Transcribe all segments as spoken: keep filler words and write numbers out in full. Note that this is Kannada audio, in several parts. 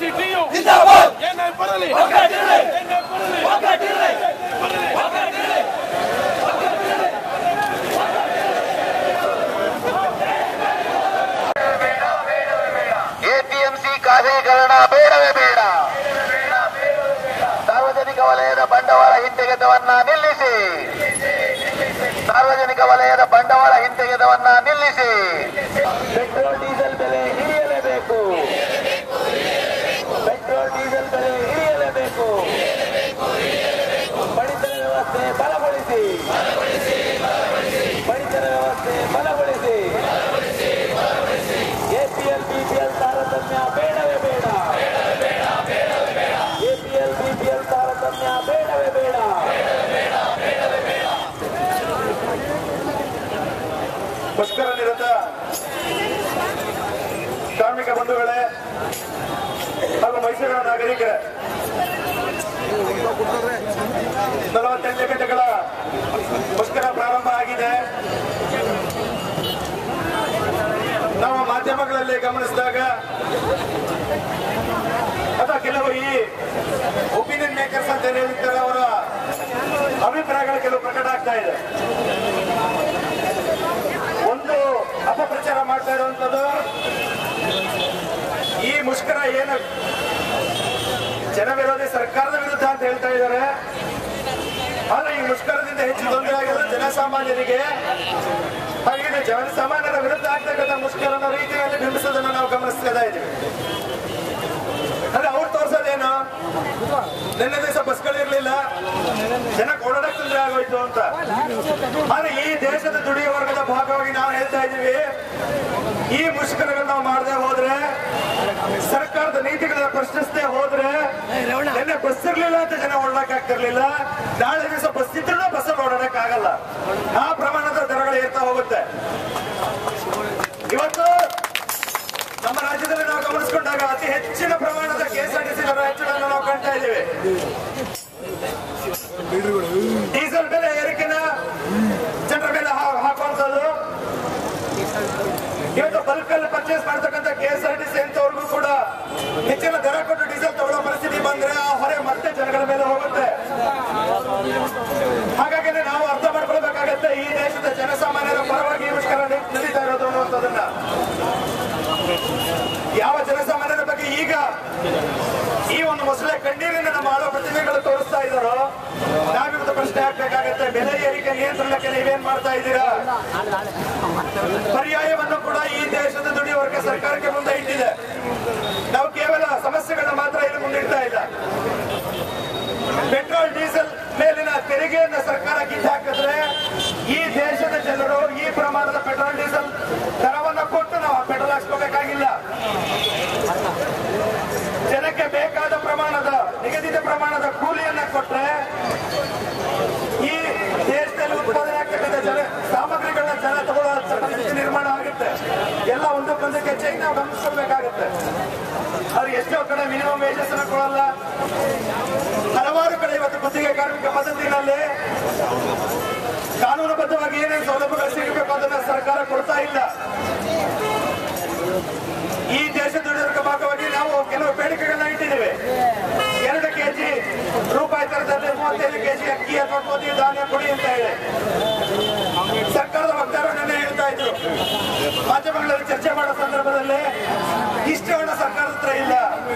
ಸಿ ಟಿ ಯು ಏನೇ ಬರಲಿ ಏನೇ ಬರಲಿ ಎಪಿಎಂಸಿ ಖಾಸಗೀಕರಣ ಬೇಡವೇ ಬೇಡ. ಸಾರ್ವಜನಿಕ ವಲಯದ ಬಂಡವಾಳ ಹಿಂತೆಗೆತವನ್ನ ನಿಲ್ಲಿಸಿ. ಸಾರ್ವಜನಿಕ ವಲಯದ ಬಂಡವಾಳ ಹಿಂತೆಗೆತವನ್ನ ನಿಲ್ಲಿಸಿ. ಪೆಟ್ರೋಲ್ ಡೀಸೆಲ್ ಬೆಲೆ ಇಳಿಯಲೇಬೇಕು. ಪೆಟ್ರೋಲ್ ಡೀಸೆಲ್ ಬೆಲೆ ಇಳಿಯಲೇಬೇಕು. ಪಡಿತರ ವ್ಯವಸ್ಥೆ ಬಲಗೊಳಿಸಿ. ಪಡಿತರ ವ್ಯವಸ್ಥೆ ಬಲಗೊಳಿಸಿ. ಎಪಿಎಲ್ ಬಿಪಿಎಲ್ ತಾರತಮ್ಯ ಬೇಡವೇ ಬೇಡ. ಎಪಿಎಲ್ ಬಿಪಿಎಲ್ ತಾರತಮ್ಯ ಬೇಡವೇ ಬೇಡ. ಮುಷ್ಕರ ನಿರತ ಕಾರ್ಮಿಕ ಬಂಧುಗಳೇ ಹಾಗೂ ಮೈಸೂರಿನ ನಾಗರಿಕರೇ, ನಲವತ್ತೆಂಟು ಗಂಟೆಗಳ ಮುಷ್ಕರ ಪ್ರಾರಂಭ ಆಗಿದೆ. ನಾವು ಮಾಧ್ಯಮಗಳಲ್ಲಿ ಗಮನಿಸಿದಾಗ ಅಥವಾ ಕೆಲವು ಈ ಒಪಿನಿಯನ್ ಮೇಕರ್ಸ್ ಅಂತ ಹೇಳಿರ್ತಾರೆ, ಅವರ ಅಭಿಪ್ರಾಯಗಳು ಕೆಲವು ಪ್ರಕಟ ಆಗ್ತಾ ಇದೆ. ಒಂದು ಅಪಪ್ರಚಾರ ಮಾಡ್ತಾ ಇರುವಂತದ್ದು, ಈ ಮುಷ್ಕರ ಏನು ಜನ ವಿರೋಧಿ ಸರ್ಕಾರದ ವಿರುದ್ಧ ಅಂತ ಹೇಳ್ತಾ ಇದ್ದಾರೆ. ಆದ್ರೆ ಈ ಮುಷ್ಕರದಿಂದ ಹೆಚ್ಚು ತೊಂದರೆ ಆಗಿರೋದು ಜನಸಾಮಾನ್ಯರಿಗೆ. ಹಾಗೆ ಜನಸಾಮಾನ್ಯರ ವಿರುದ್ಧ ಆಗ್ತಕ್ಕಂಥ ಮುಷ್ಕರನ ರೀತಿಯಲ್ಲಿ ಬಿಂಬಿಸೋದನ್ನು ನಾವು ಗಮನಿಸ್ತಾ ಇದ್ದೀವಿ. ಅಂದ್ರೆ ಅವ್ರು ತೋರ್ಸೋದೇನು, ನಿನ್ನೆ ದಿವಸ ಬಸ್ಗಳಿರ್ಲಿಲ್ಲ, ಜನಕ್ಕೆ ಓಡಾಡಕ್ ತೊಂದರೆ ಆಗೋಯ್ತು ಅಂತ. ಆದ್ರೆ ಈ ದೇಶದ ದುಡಿಯುವ ವರ್ಗದ ಭಾಗವಾಗಿ ನಾವು ಹೇಳ್ತಾ ಇದ್ದೀವಿ, ಈ ಮುಷ್ಕರಗಳು ನಾವು ಮಾಡದೆ ಹೋದ್ರೆ, ಸರ್ಕಾರದ ನೀತಿಗಳನ್ನ ಪ್ರಶ್ನಿಸದೆ ಹೋದ್ರೆ, ನಿನ್ನೆ ಬಸ್ ಇರ್ಲಿಲ್ಲ ಅಂತ ಜನ ಓಡಾಡಕ್ ಆಗ್ತಿರ್ಲಿಲ್ಲ, ನಾಳೆ ದಿವಸ ಬಸ್ ಇದ್ರೂ ಬಸ್ಸಲ್ಲಿ ಓಡಾಡಕ್ ಆಗಲ್ಲ. ಆ ಪ್ರಮಾಣದ ದರಗಳು ಏರ್ತಾ ಹೋಗುತ್ತೆ. ಇವತ್ತು ನಮ್ಮ ರಾಜ್ಯದಲ್ಲಿ ನಾವು ಗಮನಿಸಿಕೊಂಡಾಗ ಅತಿ ಹೆಚ್ಚಿನ ಪ್ರಮಾಣದ ಕೆಎಸ್ಆರ್ಟಿಸಿ ದರ ಹೆಚ್ಚಳವನ್ನು ನಾವು ಕಾಣ್ತಾ ಇದ್ದೀವಿ. ಡೀಸೆಲ್ ಬೆಲೆ ಏರಿಕೆನ ಜನರ ಮೇಲೆ ಹಾಕುವಂಥದ್ದು. ಇವತ್ತು ಬಲ್ಕ್ ಅಲ್ಲಿ ಪರ್ಚೇಸ್ ಮಾಡತಕ್ಕಂಥ ಕೆಎಸ್ಆರ್ಟಿಸಿ ಅಂತವ್ರಿಗೂ ಕೂಡ ಹೆಚ್ಚಿನ ದರ ಕೊಟ್ಟು ಡೀಸೆಲ್ ತಗೊಳ್ಳೋ ಪರಿಸ್ಥಿತಿ ಬಂದ್ರೆ ಆ ಹೊರೆ ಮತ್ತೆ ಜನಗಳ ಮೇಲೆ ಹೋಗುತ್ತೆ. ಹಾಗಾಗಿ ನಾವು ಅರ್ಥ ಮಾಡ್ಕೊಳ್ಬೇಕಾಗತ್ತೆ, ಈ ದೇಶದ ಜನಸಾಮಾನ್ಯರ ಪರವಾಗಿ ಮುಷ್ಕರ ನಡೀತಾ ಇರೋದು ಅನ್ನುವಂಥದ್ದನ್ನ. ಯಾವ ಜನಸಾಮಾನ್ಯರ ಬಗ್ಗೆ ಈಗ ಈ ಒಂದು ಮೊಸಳೆ ಕಣ್ಣೀರಿನ ನಮ್ಮ ಆಳೋ ಪ್ರತಿಮೆಗಳು ತೋರಿಸ್ತಾ ಇದ್ದಾರೋ, ನಾವಿವತ್ತು ಪ್ರಶ್ನೆ ಹಾಕ್ಬೇಕಾಗತ್ತೆ, ಬೆಲೆ ಏರಿಕೆ ನಿಯಂತ್ರಣಕ್ಕೆ ನೀವೇನ್ ಮಾಡ್ತಾ ಇದ್ದೀರಾ? ಪರ್ಯಾಯವನ್ನು ಕೂಡ ಈ ದೇಶದ ದುಡಿಯುವ ವರ್ಗ ಸರ್ಕಾರಕ್ಕೆ ಮುಂದೆ ಇಟ್ಟಿದೆ. ನಾವು ಕೇವಲ ಸಮಸ್ಯೆಗಳನ್ನ ಮಾತ್ರ ಇಲ್ಲಿ ಮುಂದಿಡ್ತಾ ಇಲ್ಲ. ಪೆಟ್ರೋಲ್ ಡೀಸೆಲ್ ಮೇಲಿನ ತೆರಿಗೆಯನ್ನ ಸರ್ಕಾರ ಕಿತ್ತಾಕಿದ್ರೆ ಈ ದೇಶದ ಜನರು ಈ ಪ್ರಮಾಣದ ಪೆಟ್ರೋಲ್ ಡೀಸೆಲ್ ದರವನ್ನು ಕೊಟ್ಟು ನಾವು ಪೆಟ್ರೋಲ್ ಹಾಕ್ಸ್ಕೋಬೇಕಾಗಿಲ್ಲ. ಜನಕ್ಕೆ ಬೇಕಾದ ಪ್ರಮಾಣದ ನಿಗದಿತ ಪ್ರಮಾಣದ ಕೂಲಿಯನ್ನ ಕೊಟ್ರೆ ಈ ದೇಶದಲ್ಲಿ ಉತ್ಪಾದನೆ ಆಗ್ತಕ್ಕಂಥ ಜನ ಸಾಮಗ್ರಿಗಳನ್ನ ಜನ ತಗೊಳ್ಳೋ ಪರಿಸ್ಥಿತಿ ನಿರ್ಮಾಣ ಆಗುತ್ತೆ. ಎಲ್ಲ ಒಂದಕ್ಕೊಂದಕ್ಕೆ ಹೆಚ್ಚಾಗಿ ನಾವು ಗಮನಿಸಬೇಕಾಗುತ್ತೆ. ಅವ್ರು ಎಷ್ಟೋ ಕಡೆ ಮಿನಿಮಮ್ ವೇಜಸ್ ಅನ್ನ ಕೊಡಲ್ಲ. ಹಲವಾರು ಕಡೆ ಇವತ್ತು ಗುತ್ತಿಗೆ ಕಾರ್ಮಿಕ ಪದ್ಧತಿನಲ್ಲಿ ಕಾನೂನುಬದ್ಧವಾಗಿ ಏನೇನು ಸೌಲಭ್ಯಗಳು ಸಿಗಬೇಕು ಅದನ್ನ ಸರ್ಕಾರ ಕೊಡ್ತಾ ಇಲ್ಲ. ಈ ದೇಶದ ದುಡಿಯುವ ಭಾಗವಾಗಿ ನಾವು ಕೆಲವು ಬೇಡಿಕೆಗಳನ್ನ ಇಟ್ಟಿದ್ದೇವೆ. ಎರಡು ಕೆಜಿ ರೂಪಾಯಿ ದರದಲ್ಲಿ ಮೂವತ್ತೈದು ಕೆಜಿ ಅಕ್ಕಿ ಅಥವಾ ಗೋಧಿ ಧಾನ್ಯ ಕೊಡಿ ಅಂತ ಹೇಳಿ ಸರ್ಕಾರದ ವಕ್ತಾರರು ನಿನ್ನೆ ಹೇಳ್ತಾ ಇದ್ರು. ಮಾಧ್ಯಮಗಳಲ್ಲಿ ಚರ್ಚೆ ಮಾಡೋ ಸಂದರ್ಭದಲ್ಲಿ ಇಷ್ಟು ಹಣ ಸರ್ಕಾರದ ಹತ್ರ ಇಲ್ಲ.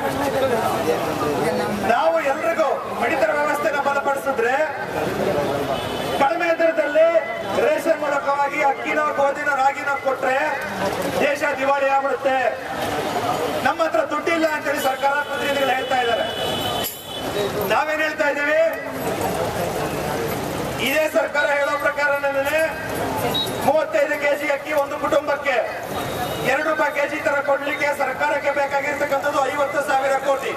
ನಾವು ಎಲ್ರಿಗೂ ಪಡಿತರ ವ್ಯವಸ್ಥೆನ ಬಲಪಡಿಸಿದ್ರೆ ಕಡಿಮೆ ದರದಲ್ಲಿ ರೇಷನ್ ಮೂಲಕವಾಗಿ ಅಕ್ಕಿನೋ ಗೋಧಿನೋ ರಾಗಿನೋ ಕೊಟ್ರೆ ದೇಶ ದಿವಾಳಿ ಆಗ್ಬಿಡುತ್ತೆ. ನಮ್ಮ ಹತ್ರ ದುಡ್ಡಿಲ್ಲ ಅಂತೇಳಿ ಸರ್ಕಾರ ಪ್ರತಿನಿಧಿಗಳು ಹೇಳ್ತಾ ಇದ್ದಾರೆ. ನಾವೇನ್ ಹೇಳ್ತಾ ಇದ್ದೀವಿ, ಇದೇ ಸರ್ಕಾರ ಹೇಳೋ ಪ್ರಕಾರ ಮೂವತ್ತೈದು ಕೆಜಿ ಅಕ್ಕಿ ಒಂದು ಕುಟುಂಬಕ್ಕೆ ಎರಡು ರೂಪಾಯಿ ಕೆಜಿ ತರ ಕೊಡ್ಲಿಕ್ಕೆ ಸರ್ಕಾರಕ್ಕೆ ಬೇಕಾಗಿರ್ತಕ್ಕಂಥದ್ದು ಐವತ್ತು ಸಾವಿರ ಕೋಟಿ.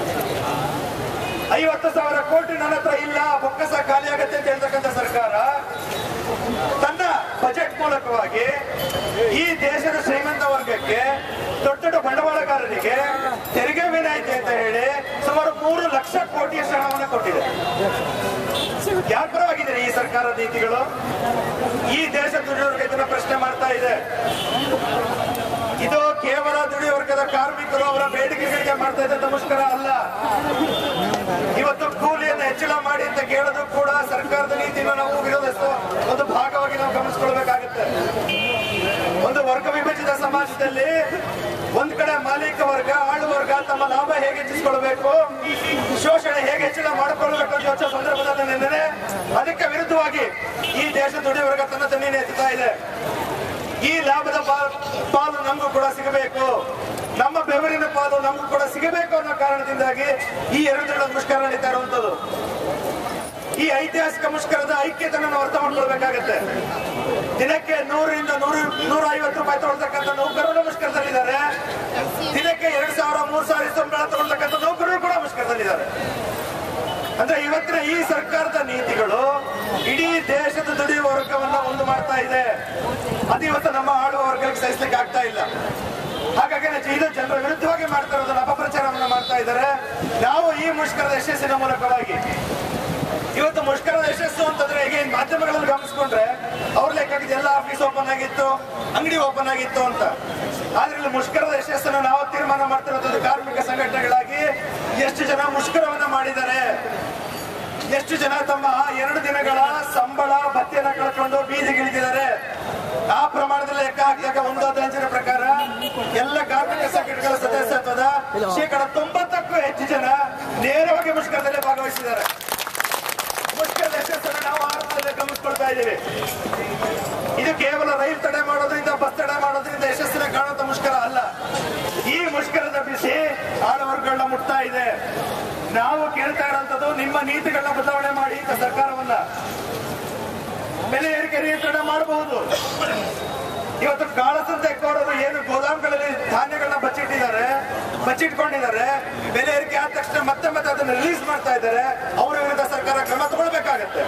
ಐವತ್ತು ಸಾವಿರ ಕೋಟಿ ನನ್ನ ಹತ್ರ ಇಲ್ಲ, ಬೊಕ್ಕಸ ಖಾಲಿ ಆಗತ್ತೆ ಅಂತ ಹೇಳ್ತಕ್ಕಂಥ ಸರ್ಕಾರ ತನ್ನ ಬಜೆಟ್ ಮೂಲಕವಾಗಿ ಈ ದೇಶದ ಶ್ರೀಮಂತ ವರ್ಗಕ್ಕೆ ದೊಡ್ಡ ದೊಡ್ಡ ಬಂಡವಾಳಗಾರರಿಗೆ ತೆರಿಗೆ ವಿನಾಯಿತಿ ಅಂತ ಹೇಳಿ ಸುಮಾರು ಮೂರು ಲಕ್ಷ ಕೋಟಿಯಷ್ಟು ಹಣವನ್ನು ಕೊಟ್ಟಿದೆ. ಯಾರ ಪರವಾಗಿದೆ ಈ ಸರ್ಕಾರದ ನೀತಿಗಳು? ಈ ದೇಶ ದುಡಿಯುವ ವರ್ಗ ಇದನ್ನ ಪ್ರಶ್ನೆ ಮಾಡ್ತಾ ಇದೆ. ಇದು ಕೇವಲ ದುಡಿಯುವ ವರ್ಗದ ಕಾರ್ಮಿಕರು ಅವರ ಬೇಡಿಕೆಗಳಿಗೆ ಮಾಡ್ತಾ ಇದ್ದಂತ ಮುಷ್ಕರ ಅಲ್ಲ. ಇವತ್ತು ಕೂಲಿಯನ್ನು ಹೆಚ್ಚಳ ಮಾಡಿ ಅಂತ ಕೇಳೋದು ಕೂಡ ಸರ್ಕಾರದ ನೀತಿಯನ್ನು ನಾವು ವಿರೋಧಿಸುವ ಒಂದು ಭಾಗವಾಗಿ ನಾವು ಗಮನಿಸಿಕೊಳ್ಬೇಕಾಗುತ್ತೆ. ಒಂದು ವರ್ಗ ವಿಭಜಿತ ಸಮಾಜದಲ್ಲಿ ಒಂದ್ ಕಡೆ ಮಾಲೀಕ ವರ್ಗ ಆಳುವರ್ಗ ತಮ್ಮ ಲಾಭ ಹೇಗೆ ಹೆಚ್ಚಿಸಿಕೊಳ್ಬೇಕು, ಶೋಷಣೆ ಹೇಗೆ ಹೆಚ್ಚಳ ಮಾಡಿಕೊಳ್ಬೇಕು ಅಂತ ಯೋಚನೆ ಸಂದರ್ಭದಲ್ಲಿ ನಿನ್ನೆ ಅದಕ್ಕೆ ವಿರುದ್ಧವಾಗಿ ಈ ದೇಶ ದುಡಿಯುವರ್ಗ ತನ್ನ ತನ್ನೇ ಎತ್ತುತ್ತಾ ಇದೆ. ಈ ಲಾಭದ ಪಾಲು ನಮಗೂ ಕೂಡ ಸಿಗಬೇಕು, ನಮ್ಮ ಬೆವರಿನ ಪಾಲು ನಮಗೂ ಕೂಡ ಸಿಗಬೇಕು ಅನ್ನೋ ಕಾರಣದಿಂದಾಗಿ ಈ ಎರಡು ದಿನದ ಮುಷ್ಕರ ನಡೀತಾ ಇರುವಂತದ್ದು. ಈ ಐತಿಹಾಸಿಕ ಮುಷ್ಕರದ ಐಕ್ಯತೆಯನ್ನು ನಾವು ಅರ್ಥ ಮಾಡ್ಕೊಳ್ಬೇಕಾಗತ್ತೆ. ದಿನಕ್ಕೆ ನೂರರಿಂದ ನೂರು ನೂರ ಐವತ್ತು ರೂಪಾಯಿ ತಗೊಳ್ತಕ್ಕಂಥ ನೌಕರರು ಮುಷ್ಕರದಲ್ಲಿದ್ದಾರೆ. ದಿನಕ್ಕೆ ಎರಡ್ ಸಾವಿರ ಮೂರ್ ಸಾವಿರ ಸಂಬಳ ತಗೊಳ್ತಕ್ಕಂಥ ನೌಕರರು ಕೂಡ ಮುಷ್ಕರದಲ್ಲಿದ್ದಾರೆ. ಅಂದ್ರೆ ಇವತ್ತಿನ ಈ ಸರ್ಕಾರದ ನೀತಿಗಳು ಇಡೀ ದೇಶದ ದುಡಿಯುವ ವರ್ಗವನ್ನ ಒಂದು ಮಾಡ್ತಾ ಇದೆ. ಅದು ಇವತ್ತು ನಮ್ಮ ಆಳುವ ವರ್ಗಕ್ಕೆ ಸಹಿಸಲಿಕ್ಕೆ ಆಗ್ತಾ ಇಲ್ಲ. ಹಾಗಾಗಿ ಇದು ಜನರ ವಿರುದ್ಧವಾಗಿ ಮಾಡ್ತಾ ಇರೋದನ್ನ ಅಪಪ್ರಚಾರವನ್ನ ಮಾಡ್ತಾ ಇದ್ದಾರೆ. ನಾವು ಈ ಮುಷ್ಕರದ ಯಶಸ್ಸಿನ ಮೂಲಕವಾಗಿ ಇವತ್ತು ಮುಷ್ಕರದ ಯಶಸ್ಸು ಅಂತಂದ್ರೆ ಈಗ ಮಾಧ್ಯಮಗಳಲ್ಲಿ ಗಮನಿಸ್ಕೊಂಡ್ರೆ ಅವ್ರ ಲೆಕ್ಕಕ್ಕೆ ಎಲ್ಲ ಆಫೀಸ್ ಓಪನ್ ಆಗಿತ್ತು, ಅಂಗಡಿ ಓಪನ್ ಆಗಿತ್ತು ಅಂತ. ಆದ್ರೆ ಇಲ್ಲಿ ಮುಷ್ಕರದ ಯಶಸ್ಸನ್ನು ನಾವು ತೀರ್ಮಾನ ಮಾಡ್ತಿರೋದು ಕಾರ್ಮಿಕ ಸಂಘಟನೆಗಳಾಗಿ ಎಷ್ಟು ಜನ ಮುಷ್ಕರವನ್ನ ಮಾಡಿದ್ದಾರೆ, ಎಷ್ಟು ಜನ ತಮ್ಮ ಎರಡು ದಿನಗಳ ಸಂಬಳ ಭತ್ಯೆನ ಕಳ್ಕೊಂಡು ಬೀದಿಗಿಳಿದಿದ್ದಾರೆ. ಆ ಪ್ರಮಾಣದಲ್ಲಿ ಲೆಕ್ಕ ಹಾಕಿದಾಗ ಒಂದು ಅಂದಾಜಿನ ಪ್ರಕಾರ ಎಲ್ಲ ಕಾರ್ಮಿಕ ಸಂಘಟನೆಗಳ ಸದಸ್ಯತ್ವದ ಶೇಕಡ ತೊಂಬತ್ತಕ್ಕೂ ಹೆಚ್ಚು ಜನ ನೇರವಾಗಿ ಮುಷ್ಕರದಲ್ಲಿ ಭಾಗವಹಿಸಿದ್ದಾರೆ. ಮುಷ್ಕರದ ಯಶಸ್ಸನ್ನು ನಾವು ಆರಂಭದಲ್ಲಿ ಗಮನಿಸ್ಕೊಳ್ತಾ ಇದ್ದೀವಿ. ಇದು ಕೇವಲ ರೈಲು ತಡೆ ಮಾಡೋದ್ರಿಂದ, ಬಸ್ ತಡೆ ಮಾಡೋದ್ರಿಂದ ಯಶಸ್ಸಿನ ಕಾಣುವಂತ ಮುಷ್ಕರ ಅಲ್ಲ. ಈ ಮುಷ್ಕರದ ಬಿಸಿ ಆಳುವರ್ಗಗಳನ್ನ ಮುಟ್ತಾ ಇದೆ. ನಾವು ಕೇಳ್ತಾ ಇರೋಂಥದ್ದು ನಿಮ್ಮ ನೀತಿಗಳನ್ನ ಬದಲಾವಣೆ ಮಾಡಿ ಅಂತ ಸರ್ಕಾರವನ್ನ. ಬೆಲೆ ಏರಿಕೆ ನಿಯಂತ್ರಣ ಮಾಡಬಹುದು. ಇವತ್ತು ಕಾಳಸಂತೆ ಕೋರರು ಏನು ಗೋದಾಮ್ಗಳಲ್ಲಿ ಧಾನ್ಯಗಳನ್ನ ಬಚ್ಚಿಟ್ಟಿದ್ದಾರೆ, ಬಚ್ಚಿಟ್ಕೊಂಡಿದ್ದಾರೆ, ಬೆಲೆ ಏರಿಕೆ ಆದ ತಕ್ಷಣ ಮತ್ತೆ ಮತ್ತೆ ಅದನ್ನು ರಿಲೀಸ್ ಮಾಡ್ತಾ ಇದ್ದಾರೆ. ಅವರ ವಿರುದ್ಧ ಸರ್ಕಾರ ಕ್ರಮ ತಗೊಳ್ಬೇಕಾಗತ್ತೆ.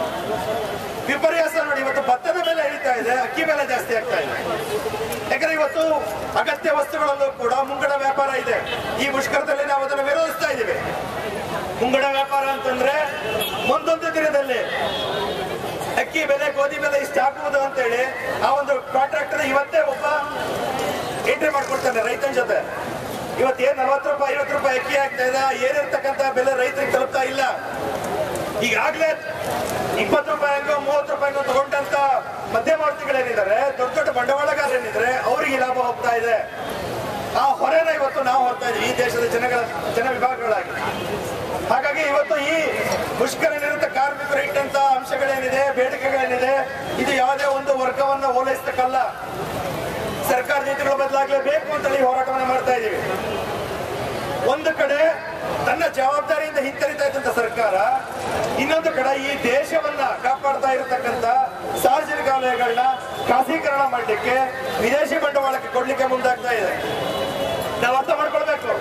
ವಿಪರ್ಯಾಸ ನೋಡಿ, ಇವತ್ತು ಭತ್ತದ ಬೆಲೆ ಇಳಿತಾ ಇದೆ, ಅಕ್ಕಿ ಬೆಲೆ ಜಾಸ್ತಿ ಆಗ್ತಾ ಇದೆ. ಯಾಕಂದ್ರೆ ಇವತ್ತು ಅಗತ್ಯ ವಸ್ತುಗಳಲ್ಲೂ ಕೂಡ ಮುಂಗಡ ವ್ಯಾಪಾರ ಇದೆ. ಈ ಮುಷ್ಕರದಲ್ಲಿ ನಾವು ಅದನ್ನು ವಿರೋಧಿಸ್ತಾ ಇದ್ದೀವಿ. ಮುಂಗಡ ವ್ಯಾಪಾರ ಅಂತಂದ್ರೆ ಮುಂದೊಂದು ದಿನದಲ್ಲಿ ಅಕ್ಕಿ ಬೆಲೆ, ಗೋಧಿ ಬೆಲೆ ಇಷ್ಟು ಹಾಕುವುದು ಅಂತೇಳಿ ಆ ಒಂದು ಕಾಂಟ್ರಾಕ್ಟರ್ ಇವತ್ತೇ ಒಬ್ಬ ಎಂಟ್ರಿ ಮಾಡ್ಕೊಡ್ತಾನೆ ರೈತನ ಜೊತೆ. ಇವತ್ತೇನ್ ನಲವತ್ತು ರೂಪಾಯಿ ಐವತ್ತು ರೂಪಾಯಿ ಅಕ್ಕಿ ಆಗ್ತಾ ಇದೆ, ಏನಿರ್ತಕ್ಕಂಥ ಬೆಲೆ ರೈತರಿಗೆ ತಲುಪ್ತಾ ಇಲ್ಲ. ಈಗಾಗಲೇ ಇಪ್ಪತ್ತು ರೂಪಾಯಿಗೋ ಮೂವತ್ತು ರೂಪಾಯಿಗೋ ತಗೊಂಡಂತ ಮಧ್ಯಮಾವರ್ತಿಗಳೇನಿದ್ದಾರೆ, ದೊಡ್ಡ ದೊಡ್ಡ ಬಂಡವಾಳಗಾರರೇನಿದ್ರೆ ಅವರಿಗೆ ಲಾಭ ಹೋಗ್ತಾ ಇದೆ. ಆ ಹೊರೆನ ಇವತ್ತು ನಾವು ಹೊರ್ತಾ ಇದ್ದೀವಿ ಈ ದೇಶದ ಜನಗಳ ಜನ ವಿಭಾಗಗಳಾಗಿ. ಹಾಗಾಗಿ ಇವತ್ತು ಈ ಮುಷ್ಕರ ನಿರತ ಕಾರ್ಮಿಕರು ಇಟ್ಟಂತ ಅಂಶಗಳೇನಿದೆ, ಬೇಡಿಕೆಗಳೇನಿದೆ, ಇದು ಯಾವುದೇ ಒಂದು ವರ್ಗವನ್ನ ಓಲೈಸ್ತಕ್ಕಲ್ಲ. ಸರ್ಕಾರ ನೀತಿಗಳು ಬದಲಾಗಲೇಬೇಕು ಅಂತೇಳಿ ಹೋರಾಟವನ್ನು ಮಾಡ್ತಾ ಇದ್ದೀವಿ. ಒಂದು ಕಡೆ ತನ್ನ ಜವಾಬ್ದಾರಿಯಿಂದ ಹಿಂತರಿತಾ ಇದ್ದಂತ ಸರ್ಕಾರ, ಇನ್ನೊಂದು ಕಡೆ ಈ ದೇಶವನ್ನ ಕಾಪಾಡ್ತಾ ಇರತಕ್ಕಂತ ಸಾರ್ವಜನಿಕ ವಲಯಗಳನ್ನ ಖಾಸಗೀಕರಣ ಮಾಡಲಿಕ್ಕೆ, ವಿದೇಶಿ ಬಂಡವಾಳಕ್ಕೆ ಕೊಡ್ಲಿಕ್ಕೆ ಮುಂದಾಗ್ತಾ ಇದೆ. ನಾವು ಅರ್ಥ ಮಾಡ್ಕೊಳ್ಬೇಕು.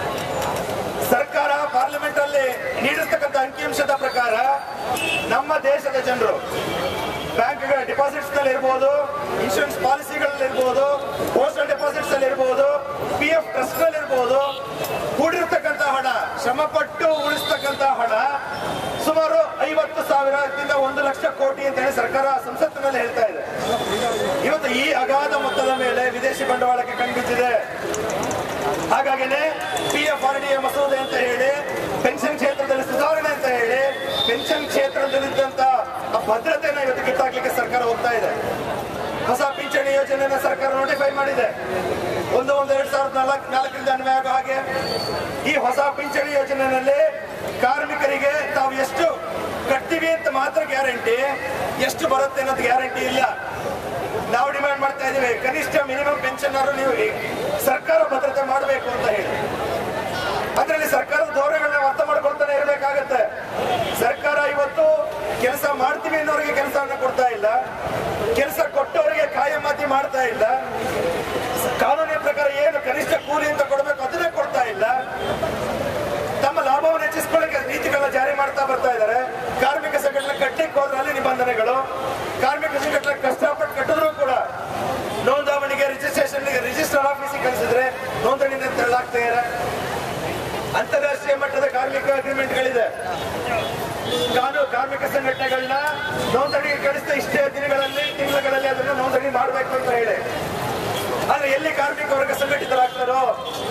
ಸರ್ಕಾರ ಪಾರ್ಲಿಮೆಂಟ್ ಅಲ್ಲಿ ನೀಡಿರ್ತಕ್ಕಂಥ ಅಂಕಿಅಂಶದ ಪ್ರಕಾರ ನಮ್ಮ ದೇಶದ ಜನರು ಬ್ಯಾಂಕ್ಗಳ ಡಿಪಾಸಿಟ್ಸ್ ನಲ್ಲಿ ಇರ್ಬೋದು, ಇನ್ಶೂರೆನ್ಸ್ ಪಾಲಿಸಿಗಳಲ್ಲಿ ಇರ್ಬೋದು, ಪೋಸ್ಟಲ್ ಡಿಪಾಸಿಟ್ಸ್ ಅಲ್ಲಿ ಇರ್ಬೋದು, ಪಿ ಎಫ್ ಟ್ರಸ್ಟ್ ನಲ್ಲಿ ಇರ್ಬೋದು, ಕೂಡಿರ್ತಕ್ಕಂಥ ಹಣ, ಶ್ರಮಪಟ್ಟು ಉಳಿಸ್ತಕ್ಕಂಥ ಹಣ ಸುಮಾರು ಐವತ್ತು ಸಾವಿರದಿಂದ ಒಂದು ಲಕ್ಷ ಕೋಟಿ ಅಂತ ಹೇಳಿ ಸರ್ಕಾರ ಸಂಸತ್ತಿನಲ್ಲಿ ಹೇಳ್ತಾ ಇದೆ. ಇವತ್ತು ಈ ಅಗಾಧ ಮೊತ್ತದ ಮೇಲೆ ವಿದೇಶಿ ಬಂಡವಾಳಕ್ಕೆ ಕಣ್ಬಿದ್ದಿದೆ. ಹಾಗಾಗಿನೇ P F R D A ಮಸೂದೆ ಅಂತ ಹೇಳಿ, ಪೆನ್ಷನ್ ಕ್ಷೇತ್ರದಲ್ಲಿ ಸುಧಾರಣೆ ಅಂತ ಹೇಳಿ, ಪೆನ್ಷನ್ ಕ್ಷೇತ್ರದಲ್ಲಿದ್ದಂತ ಭದ್ರತೆಯನ್ನು ಇವತ್ತು ಕಿತ್ತಾಕ್ಲಿಕ್ಕೆ ಸರ್ಕಾರ ಹೋಗ್ತಾ ಇದೆ. ಹೊಸ ಪಿಂಚಣಿ ಯೋಜನೆಯನ್ನ ಸರ್ಕಾರ ನೋಟಿಫೈ ಮಾಡಿದೆ. ಒಂದು ಒಂದು ಎರಡ್ ಸಾವಿರದ ನಾಲ್ಕು ನಾಲ್ಕರಿಂದ ಅನ್ವಯ ಆಗೋ ಹಾಗೆ ಈ ಹೊಸ ಪಿಂಚಣಿ ಯೋಜನೆಯಲ್ಲಿ ಕಾರ್ಮಿಕರಿಗೆ ತಾವು ಎಷ್ಟು ಕಟ್ತೀವಿ ಅಂತ ಮಾತ್ರ ಗ್ಯಾರಂಟಿ, ಎಷ್ಟು ಬರುತ್ತೆ ಅನ್ನೋದು ಗ್ಯಾರಂಟಿ ಇಲ್ಲ. ನಾವು ಡಿಮ್ಯಾಂಡ್ ಮಾಡ್ತಾ ಇದೀವಿ, ಕನಿಷ್ಠ ಮಿನಿಮಮ್ ಪೆನ್ಷನ್ ಅವರು ನೀವು ಸರ್ಕಾರ ಭದ್ರತೆ ಮಾಡಬೇಕು ಅಂತ ಹೇಳಿ. ಅದರಲ್ಲಿ ಸರ್ಕಾರದ ಧೋರಣೆಗಳನ್ನ ಅರ್ಥ ಮಾಡ್ಕೊಳ್ತಾನೆ ಇರಬೇಕಾಗತ್ತೆ. ಸರ್ಕಾರ ಇವತ್ತು ಕೆಲಸ ಮಾಡ್ತೀವಿ ಅನ್ನೋರಿಗೆ ಕೆಲಸವನ್ನ ಕೊಡ್ತಾ ಇಲ್ಲ, ಕೆಲಸ ಕೊಟ್ಟವರಿಗೆ ಕಾಯಮಾತಿ ಮಾಡ್ತಾ ಇಲ್ಲ, ಕಾನೂನಿನ ಪ್ರಕಾರ ಏನು ಕನಿಷ್ಠ ಕೂಲಿ ಅಂತ ಕೊಡಬೇಕು ಅದನ್ನೇ ಕೊಡ್ತಾ ಇಲ್ಲ. ತಮ್ಮ ಲಾಭವನ್ನು ಹೆಚ್ಚಿಸಿಕೊಳ್ಳಕ್ಕೆ ನೀತಿಗಳನ್ನ ಜಾರಿ ಮಾಡ್ತಾ ಬರ್ತಾ ಇದ್ದಾರೆ. ಕಾರ್ಮಿಕ ಸಂಘಟನೆ ಕಟ್ಟಲಿಕ್ಕೆ ಹೋದ್ರೆ ಅಲ್ಲಿ ನಿಬಂಧನೆಗಳು, ಕಾರ್ಮಿಕ ಸಂಘಟನೆ ಕಷ್ಟಪಟ್ಟು ಕಟ್ಟಿದ್ರು ಕೂಡ ನೋಂದಾವಣಿಗೆ ರಿಜಿಸ್ಟ್ರೇಷನ್ ರಿಜಿಸ್ಟರ್ ಆಫೀಸಿಗೆ ಕಳಿಸಿದ್ರೆ ನೋಂದಣಿಯಿಂದ ತಳ್ಳಾಗ್ತಾ ಇದೆ. ಅಂತಾರಾಷ್ಟ್ರೀಯ ಮಟ್ಟದ ಕಾರ್ಮಿಕ ಅಗ್ರಿಮೆಂಟ್ಗಳಿದೆ. ಕಾನೂನು ಕಾರ್ಮಿಕ ಸಂಘಟನೆಗಳನ್ನ ನೋಂದಣಿ ಕಳಿಸಿದ ಇಷ್ಟೇ ದಿನಗಳಲ್ಲಿ ತಿಂಗಳಲ್ಲಿ ಅದನ್ನು ನೋಂದಣಿ ಮಾಡಬೇಕು ಅಂತ ಹೇಳಿ. ಆದ್ರೆ ಎಲ್ಲಿ ಕಾರ್ಮಿಕ ವರ್ಗ ಸಂಘಟಿತರಾಗ್ತಾರೋ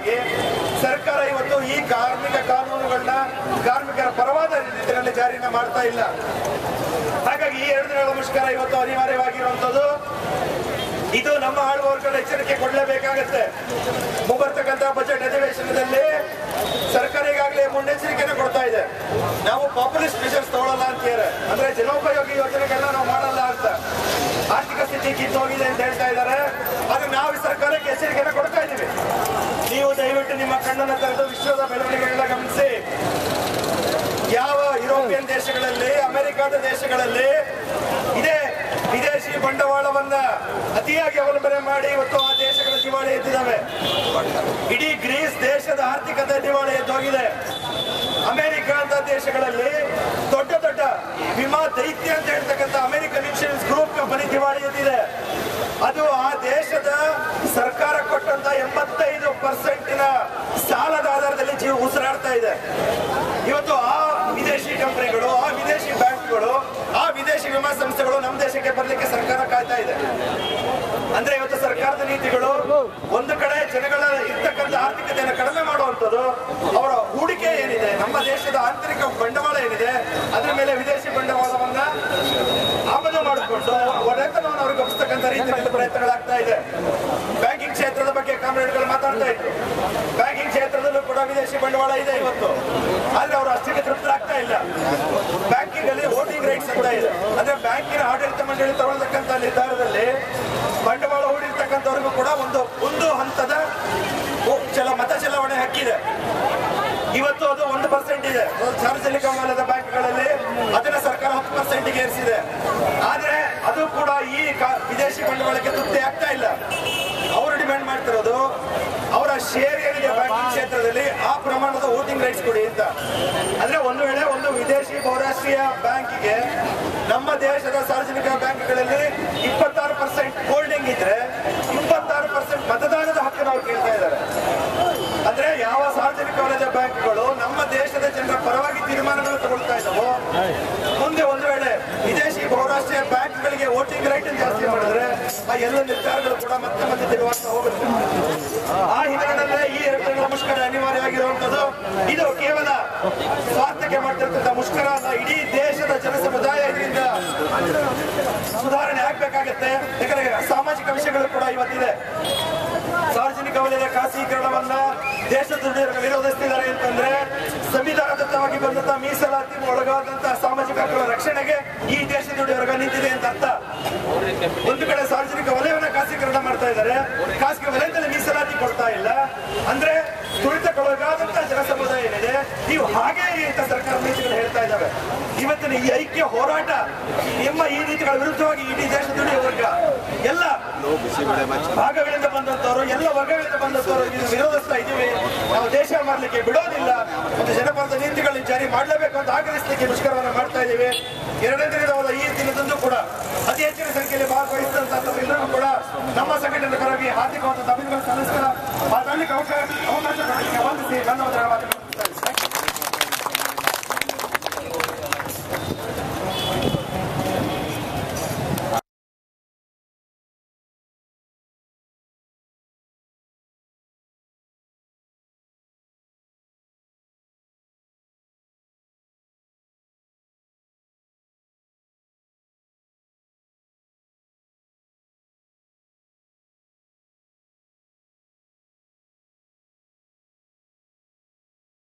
ವಿರುದ್ಧವಾಗಿ ಸರ್ಕಾರ ಇವತ್ತು ಈ ಕಾರ್ಮಿಕ ಕಾನೂನುಗಳನ್ನ ಕಾರ್ಮಿಕರ ಪರವಾದ ರೀತಿಯಲ್ಲಿ ಜಾರಿನ ಮಾಡ್ತಾ ಇಲ್ಲ. ಹಾಗಾಗಿ ಈ ಎರಡು ದಿನಗಳ ಮುಷ್ಕರ ಇವತ್ತು ಅನಿವಾರ್ಯವಾಗಿರುವಂತದ್ದು. ಇದು ನಮ್ಮ ಆಳುವವರ್ಗಗಳ ಎಚ್ಚರಿಕೆ ಕೊಡಲೇಬೇಕಾಗತ್ತೆ. ಮುಂಬರ್ತಕ್ಕಂಥ ಬಜೆಟ್ ಅಧಿವೇಶನದಲ್ಲಿ ಸರ್ಕಾರ ಈಗಾಗಲೇ ಮುನ್ನೆಚ್ಚರಿಕೆಯನ್ನು ಕೊಡ್ತಾ ಇದೆ. ನಾವು ಪಾಪ್ಯುಲಿಸ್ಟ್ ಮೆಷರ್ಸ್ ತಗೊಳ್ಳಲ್ಲ ಅಂತ ಹೇಳಿ, ಅಂದ್ರೆ ಜನೋಪಯೋಗಿ ಯೋಜನೆಗಳನ್ನ ನಾವು ಮಾಡಲ್ಲ ಅಂತ. ಆರ್ಥಿಕ ಸ್ಥಿತಿ ಕಿತ್ತೋಗಿದೆ ಅಂತ ಹೇಳ್ತಾ ಇದ್ದಾರೆ. ಆದ್ರೆ ನಾವು ಸರ್ಕಾರಕ್ಕೆ ಎಚ್ಚರಿಕೆಯನ್ನು ಕೊಡ್ತಾ ಇದ್ದೀವಿ. ನೀವು ದಯವಿಟ್ಟು ನಿಮ್ಮ ಕಣ್ಣನ್ನು ತೆರೆದು ವಿಶ್ವದ ಬೆಳವಣಿಗೆಗಳನ್ನ ಗಮನಿಸಿ. ಯಾವ ಯುರೋಪಿಯನ್ ದೇಶಗಳಲ್ಲಿ, ಅಮೆರಿಕಾದ ದೇಶಗಳಲ್ಲಿ ಇದೇ ವಿದೇಶಿ ಬಂಡವಾಳವನ್ನ ಅತಿಯಾಗಿ ಅವಲಂಬನೆ ಮಾಡಿ ಇವತ್ತು ಆ ದೇಶಗಳ ದಿವಾಳಿ ಎದ್ದಿದ್ದಾವೆ. ಇಡೀ ಗ್ರೀಸ್ ದೇಶದ ಆರ್ಥಿಕತೆ ದಿವಾಳಿ ಎದ್ದೋಗಿದೆ. ಅಮೆರಿಕ ಅಂತ ದೇಶಗಳಲ್ಲಿ ದೊಡ್ಡ ದೊಡ್ಡ ವಿಮಾ ದೈತ್ಯ ಅಂತ ಹೇಳ್ತಕ್ಕಂಥ ಅಮೆರಿಕನ್ ಇನ್ಶೂರೆನ್ಸ್ ಗ್ರೂಪ್ ಕಂಪನಿ ದಿವಾಳಿ ಎದ್ದಿದೆ. ಅದು ಆ ದೇಶದ ಸರ್ಕಾರ ಕೊಟ್ಟಂತ ಎಂಬತ್ತೈದು ಪರ್ಸೆಂಟಿನ ಸಾಲದ ಆಧಾರದಲ್ಲಿ ಜೀವ ಉಸಿರಾಡ್ತಾ ಇದೆ. ಇವತ್ತು ಆ ವಿದೇಶಿ ಕಂಪನಿಗಳು, ಆ ವಿದೇಶಿ ಬ್ಯಾಂಕ್ಗಳು, ಆ ವಿದೇಶಿ ವಿಮಾ ಸಂಸ್ಥೆಗಳು ನಮ್ಮ ದೇಶಕ್ಕೆ ಬರಲಿಕ್ಕೆ ಸರ್ಕಾರ ಕಾಯ್ತಾ ಇದೆ. ಅಂದ್ರೆ ಇವತ್ತು ಸರ್ಕಾರದ ನೀತಿಗಳು ಒಂದು ಕಡೆ ಜನಗಳ ಇರ್ತಕ್ಕಂಥ ಆರ್ಥಿಕತೆಯನ್ನು ಕಡಿಮೆ ಮಾಡುವಂಥದ್ದು, ಅವರ ಹೂಡಿಕೆ ಏನಿದೆ, ನಮ್ಮ ದೇಶದ ಆಂತರಿಕ ಬಂಡವಾಳ ಏನಿದೆ, ಅದರ ಮೇಲೆ ವಿದೇಶಿ ಬಂಡವಾಳವನ್ನ ಆಮದು ಮಾಡಿಕೊಂಡು ಒಡೆತನವನ್ನು ಅವ್ರಿಗೆ ಒಪ್ಪಿಸ್ತಕ್ಕಂಥ ರೀತಿಯಲ್ಲಿ ಪ್ರಯತ್ನಗಳಾಗ್ತಾ ಇದೆ. ಬ್ಯಾಂಕಿಂಗ್ ಕ್ಷೇತ್ರದ ಬಗ್ಗೆ ಕಾಮ್ರೇಡ್ಗಳು ಮಾತಾಡ್ತಾ ಇದ್ರು. ಬ್ಯಾಂಕಿಂಗ್ ಕ್ಷೇತ್ರದಲ್ಲೂ ಕೂಡ ವಿದೇಶಿ ಬಂಡವಾಳ ಇದೆ ಇವತ್ತು. ಆದ್ರೆ ಅವರು ಅಷ್ಟಕ್ಕೆ ತೃಪ್ತರಾಗ್ತಾ ಇಲ್ಲ. ಬ್ಯಾಂಕಿಂಗ್ ಅಲ್ಲಿ ವೋಟಿಂಗ್ ರೈಟ್ಸ್ ಅಂತ ಇದೆ. ಅಂದ್ರೆ ಬ್ಯಾಂಕಿನ ಆಡಳಿತ ಮಂಡಳಿ ತಗೊಳ್ತಕ್ಕಂಥ ನಿರ್ಧಾರದಲ್ಲಿ ಬಂಡವಾಳ ಹೂಡಿರ್ತಕ್ಕಂಥವ್ರಿಗೂ ಕೂಡ ಒಂದು ಒಂದು ಹಂತದ ಚಲ ಮತ ಚಲಾವಣೆ ಹಕ್ಕಿದೆ. ಇವತ್ತು ಅದು ಒಂದು ಪರ್ಸೆಂಟ್ ಇದೆ ಸಾರ್ವಜನಿಕ ವಲಯದ ಬ್ಯಾಂಕ್ಗಳಲ್ಲಿ. ಅದನ್ನ ಸರ್ಕಾರ ಹತ್ತು ಪರ್ಸೆಂಟ್ಗೆ ಏರಿಸಿದೆ. ಆದ್ರೆ ಅದು ಕೂಡ ಈ ವಿದೇಶಿ ಬಂಡವಾಳಕ್ಕೆ ತೃಪ್ತಿ ಆಗ್ತಾ ಇಲ್ಲ. ಅವರು ಡಿಮ್ಯಾಂಡ್ ಮಾಡ್ತಿರೋದು ಅವರ ಶೇರ್ ಏನಿದೆ ಬ್ಯಾಂಕಿಂಗ್ ಕ್ಷೇತ್ರದಲ್ಲಿ ಆ ಪ್ರಮಾಣದ ವೋಟಿಂಗ್ ರೈಟ್ಸ್ ಕೊಡಿ ಅಂತ. ಅಂದ್ರೆ ಒಂದು ವೇಳೆ ಒಂದು ವಿದೇಶಿ ಬಹುರಾಷ್ಟ್ರೀಯ ಬ್ಯಾಂಕಿಗೆ ನಮ್ಮ ದೇಶದ ಸಾರ್ವಜನಿಕ ಬ್ಯಾಂಕ್ಗಳಲ್ಲಿ ಇಪ್ಪತ್ತಾರು ಪರ್ಸೆಂಟ್ ಹೋಲ್ಡಿಂಗ್ ಇದ್ರೆ ಇಪ್ಪತ್ತಾರು ಪರ್ಸೆಂಟ್ ಮತದಾನದ ಹಕ್ಕನ್ನು ಅವ್ರು ಕೇಳ್ತಾ ಇದ್ದಾರೆ. ಅಂದ್ರೆ ಯಾವ ಸಾರ್ವಜನಿಕ ವಲಯದ ಬ್ಯಾಂಕ್ಗಳು ನಮ್ಮ ದೇಶದ ಜನರ ಪರವಾಗಿ ತೀರ್ಮಾನಗಳು ತಗೊಳ್ತಾ ಇದ್ದಾವೋ, ಮುಂದೆ ಒಂದು ವೇಳೆ ವಿದೇಶಿ ಬಹುರಾಷ್ಟ್ರೀಯ ಬ್ಯಾಂಕ್ಗಳಿಗೆ ವೋಟಿಂಗ್ ರೈಟ್ ಜಾಸ್ತಿ ಮಾಡಿದ್ರೆ ಆ ಎಲ್ಲ ನಿರ್ಧಾರಗಳು ಕೂಡ ಮತ್ತೆ ಮತ್ತೆ ತೆಗೆದುಕೊಂಡು ಹೋಗುತ್ತೆ. ಆ ಹಿನ್ನೆಲೆಯಲ್ಲೇ ಈ ಎರಡು ತಿಂಗಳ ಮುಷ್ಕರ ಅನಿವಾರ್ಯವಾಗಿರುವಂತದ್ದು. ಇದು ಕೇವಲ ಸ್ವಾರ್ಥಕ್ಕೆ ಮಾಡ್ತಿರ್ತಕ್ಕಂಥ ಮುಷ್ಕರ ಅಲ್ಲ. ಇಡೀ ದೇಶದ ಜನ ಸಮುದಾಯ ಇದರಿಂದ ಸುಧಾರಣೆ ಆಗ್ಬೇಕಾಗತ್ತೆ. ಯಾಕಂದ್ರೆ ಸಾಮಾಜಿಕ ವಿಷಯಗಳು ಕೂಡ ಇವತ್ತಿದೆ. ಸಾರ್ವಜನಿಕ ವಲಯದ ಖಾಸಗೀಕರಣವನ್ನ ದೇಶದ ದುಡಿಯೋರು ವಿರೋಧಿಸ್ತಿದ್ದಾರೆ ಅಂತಂದ್ರೆ ಸಂವಿಧಾನದತ್ತವಾಗಿ ಬಂದಂತಹ ಮೀಸಲಾತಿ ಒಳಗಾದಂತಹ ಸಾಮಾಜಿಕ ಹಕ್ಕುಗಳ ರಕ್ಷಣೆಗೆ ಈ ದೇಶದ ದುಡಿಯೋರ್ಗ ನಿಂತಿದೆ ಅಂತ ಅರ್ಥ. ಒಂದು ಕಡೆ ಸಾರ್ವಜನಿಕ ವಲಯವನ್ನ ಖಾಸಗೀಕರಣ ಮಾಡ್ತಾ ಇದ್ದಾರೆ, ಖಾಸಗಿ ವಲಯದಲ್ಲಿ ಮೀಸಲಾತಿ ಕೊಡ್ತಾ ಇಲ್ಲ. ಅಂದ್ರೆ ತುಳಿತಕ್ಕೊಳಗಾದಂತಹ ಜನ ಸಮುದಾಯ ಏನಿದೆ ನೀವು ಹಾಗೆ ಅಂತ ಸರ್ಕಾರ ನೀತಿಗಳು ಹೇಳ್ತಾ ಇದ್ದಾವೆ. ಇವತ್ತಿನ ಈ ಐಕ್ಯ ಹೋರಾಟ ನಿಮ್ಮ ಈ ನೀತಿಗಳ ವಿರುದ್ಧವಾಗಿ ಇಡೀ ದೇಶದ ದುಡಿಯೋ ವರ್ಗ ಎಲ್ಲ ಭಾಗಗಳಿಂದ ಬಂದಂತವರು, ಎಲ್ಲ ವರ್ಗಗಳಿಂದ ಬಂದಂತವರು ಇದನ್ನು ವಿರೋಧಿಸ್ತಾ ಇದ್ದೀವಿ. ನಾವು ದೇಶ ಮಾಡಲಿಕ್ಕೆ ಬಿಡೋದಿಲ್ಲ. ಒಂದು ಜನಪರದ ನೀತಿಗಳನ್ನ ಜಾರಿ ಮಾಡಲೇಬೇಕು ಅಂತ ಆಗ್ರಹಿಸಲಿಕ್ಕೆ ಮುಷ್ಕರವನ್ನು ಮಾಡ್ತಾ ಇದ್ದೀವಿ. ಎರಡನೇ ದಿನದ ಈ ದಿನದಂದು ಕೂಡ ಅತಿ ಹೆಚ್ಚಿನ ಸಂಖ್ಯೆಯಲ್ಲಿ ಭಾಗವಹಿಸಿದಂತಹ ಎಲ್ಲರೂ ಕೂಡ ನಮ್ಮ ಸಂಘಟನೆ ಪರವಾಗಿ ಹಾರ್ದಿಕವಾದ ಅಭಿನಂದನೆ ಸಲ್ಲಿಸ್ತಾ ಮಾತಾಡಲಿಕ್ಕೆ ಅವಕಾಶ ಅವಕಾಶ ವಂದಿಸಿ ಧನ್ಯವಾದಗಳು.